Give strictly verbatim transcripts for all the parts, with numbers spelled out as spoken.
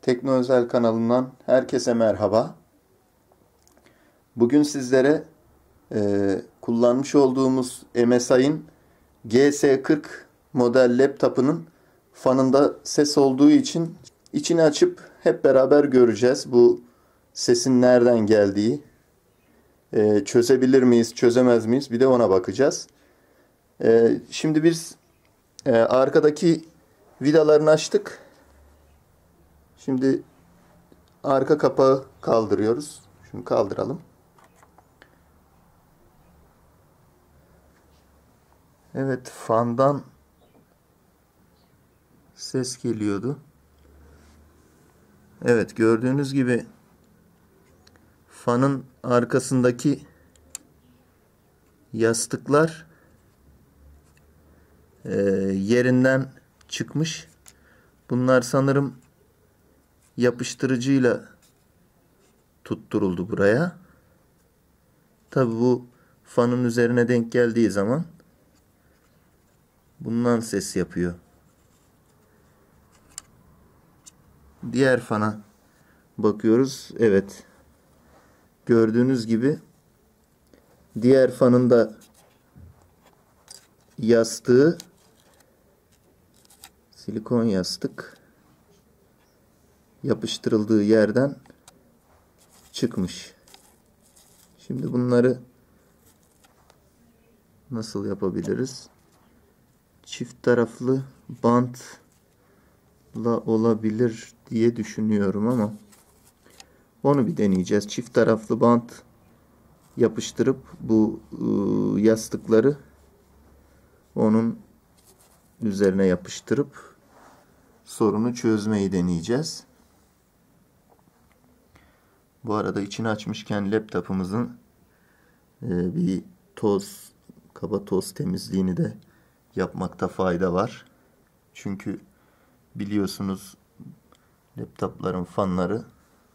Tekno Özel kanalından herkese merhaba. Bugün sizlere e, kullanmış olduğumuz M S I'nin G S kırk model laptopunun fanında ses olduğu için içini açıp hep beraber göreceğiz. Bu sesin nereden geldiği, e, çözebilir miyiz, çözemez miyiz, bir de ona bakacağız. E, şimdi biz e, arkadaki vidalarını açtık. Şimdi arka kapağı kaldırıyoruz. Şunu kaldıralım. Evet, fandan ses geliyordu. Evet, gördüğünüz gibi fanın arkasındaki yastıklar e, yerinden çıkmış. Bunlar sanırım yapıştırıcıyla tutturuldu buraya. Tabi bu fanın üzerine denk geldiği zaman bundan ses yapıyor. Diğer fana bakıyoruz. Evet. Gördüğünüz gibi diğer fanın da yastığı silikon yastık yapıştırıldığı yerden çıkmış. Şimdi bunları nasıl yapabiliriz? Çift taraflı bantla olabilir diye düşünüyorum ama onu bir deneyeceğiz. Çift taraflı bant yapıştırıp bu ıı, yastıkları onun üzerine yapıştırıp sorunu çözmeyi deneyeceğiz. Bu arada içini açmışken laptopumuzun e, bir toz, kaba toz temizliğini de yapmakta fayda var. Çünkü biliyorsunuz laptopların fanları.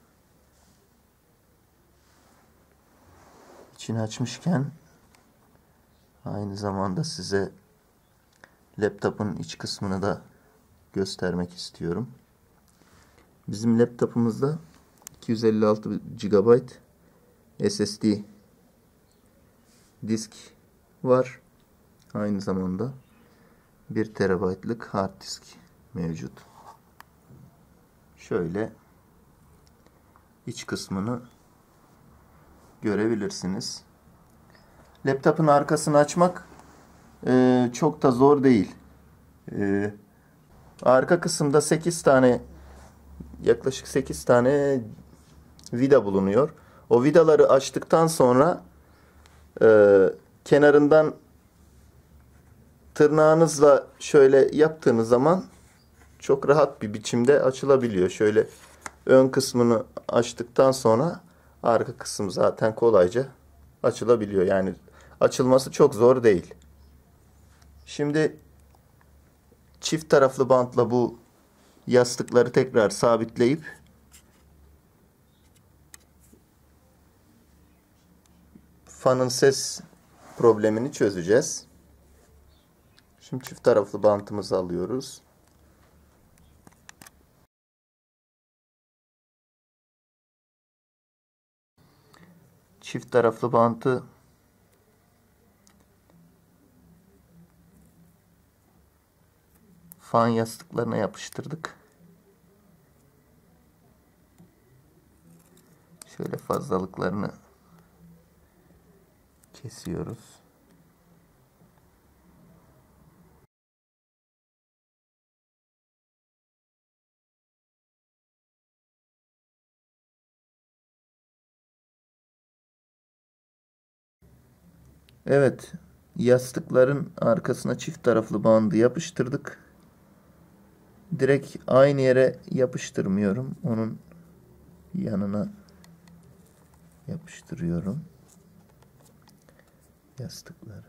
İçini açmışken aynı zamanda size laptopun iç kısmını da göstermek istiyorum. Bizim laptopumuzda iki yüz elli altı gigabayt S S D disk var. Aynı zamanda bir terabaytlık hard disk mevcut. Şöyle iç kısmını görebilirsiniz. Laptopun arkasını açmak e, çok da zor değil. E, arka kısımda sekiz tane yaklaşık sekiz tane vida bulunuyor. O vidaları açtıktan sonra e, kenarından tırnağınızla şöyle yaptığınız zaman çok rahat bir biçimde açılabiliyor. Şöyle ön kısmını açtıktan sonra arka kısım zaten kolayca açılabiliyor. Yani açılması çok zor değil. Şimdi çift taraflı bantla bu yastıkları tekrar sabitleyip fanın ses problemini çözeceğiz. Şimdi çift taraflı bantımızı alıyoruz. Çift taraflı bantı fan yastıklarına yapıştırdık. Şöyle fazlalıklarını kesiyoruz. Evet, yastıkların arkasına çift taraflı bandı yapıştırdık. Direkt aynı yere yapıştırmıyorum. Onun yanına yapıştırıyorum yastıkları.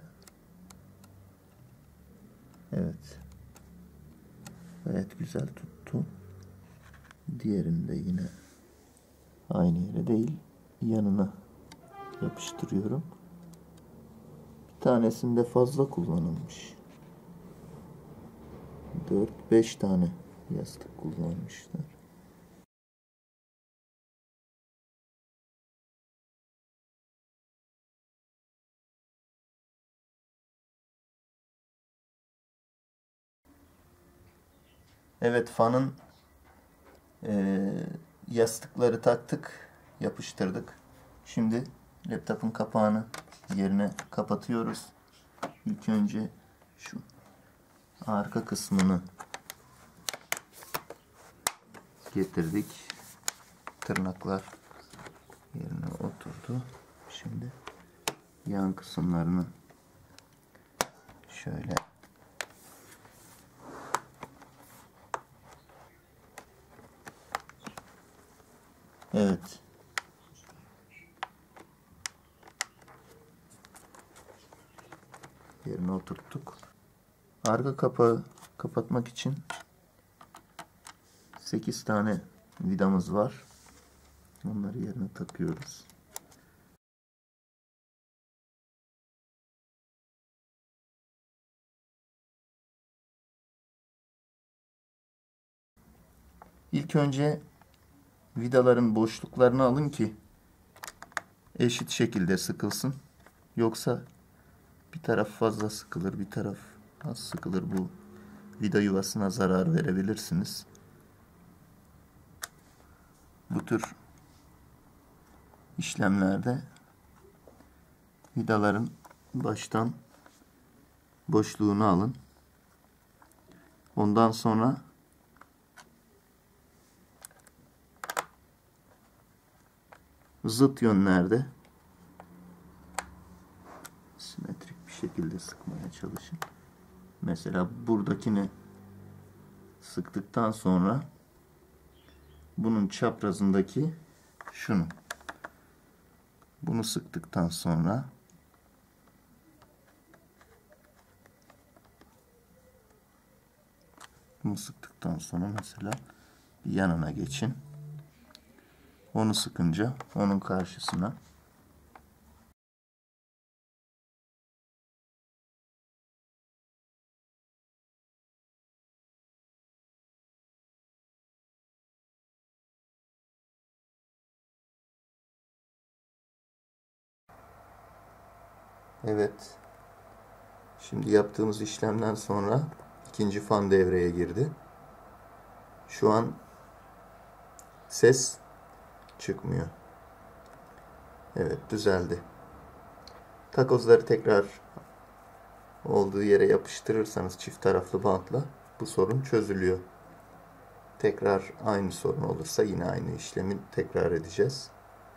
Evet. Evet, güzel tuttu. Diğerini de yine aynı yere değil, yanına yapıştırıyorum. Bir tanesinde fazla kullanılmış. dört beş tane yastık kullanmışlar. Evet, fanın e, yastıkları taktık, yapıştırdık. Şimdi laptopun kapağını yerine kapatıyoruz. İlk önce şu arka kısmını getirdik. Tırnaklar yerine oturdu. Şimdi yan kısımlarını şöyle evet yerine oturttuk. Arka kapağı kapatmak için sekiz tane vidamız var. Onları yerine takıyoruz. İlk önce vidaların boşluklarını alın ki eşit şekilde sıkılsın. Yoksa bir taraf fazla sıkılır, bir taraf az sıkılır. Bu vida yuvasına zarar verebilirsiniz. Bu tür işlemlerde vidaların baştan boşluğunu alın. Ondan sonra zıt yönlerde simetrik bir şekilde sıkmaya çalışın. Mesela buradakini sıktıktan sonra bunun çaprazındaki şunu. Bunu sıktıktan sonra bunu sıktıktan sonra mesela bir yanına geçin. Onu sıkınca onun karşısına evet. Şimdi yaptığımız işlemden sonra ikinci fan devreye girdi. Şu an ses çıkmıyor. Evet, düzeldi. Takozları tekrar olduğu yere yapıştırırsanız çift taraflı bantla bu sorun çözülüyor. Tekrar aynı sorun olursa yine aynı işlemi tekrar edeceğiz.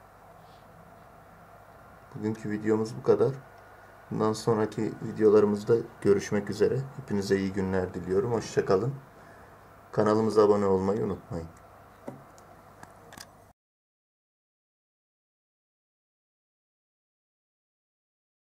Bugünkü videomuz bu kadar. Bundan sonraki videolarımızda görüşmek üzere. Hepinize iyi günler diliyorum. Hoşça kalın. Kanalımıza abone olmayı unutmayın.